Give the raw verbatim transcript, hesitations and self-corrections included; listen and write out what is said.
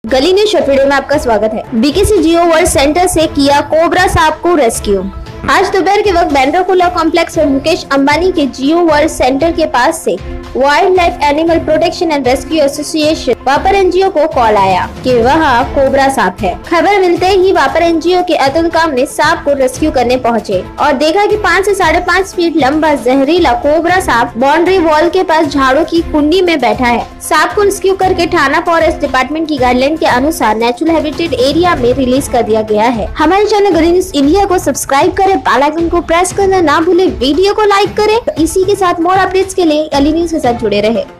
गली news short video में आपका स्वागत है। बीकेसी जियो वर्ल्ड सेंटर से किया कोबरा सांप को रेस्क्यू। आज दोपहर के वक्त बैंड्रा कॉम्प्लेक्स में मुकेश अंबानी के जियो वर्ल्ड सेंटर के पास से wildlife animal protection and rescue association वापर एनजीओ को कॉल आया कि वहाँ कोबरा सांप है। खबर मिलते ही वापर एनजीओ के अतुल काम ने सांप को रेस्क्यू करने पहुँचे और देखा कि पाँच से साढ़े पाँच फीट लंबा जहरीला कोबरा सांप बाउंड्री वॉल के पास झाड़ू की कुंडी में बैठा है। सांप को रेस्क्यू करके थाना फॉरेस्ट डिपार्टमेंट की गाइडलाइन के अनुसार नेचुरल हैबिटेट एरिया में रिलीज कर दिया गया है। हमारे चैनल गली न्यूज इंडिया को सब्सक्राइब करें, बेल आइकन को प्रेस करना ना भूले, वीडियो को लाइक करें। इसी के साथ मोर अपडेट्स के लिए गली न्यूज के साथ जुड़े रहे।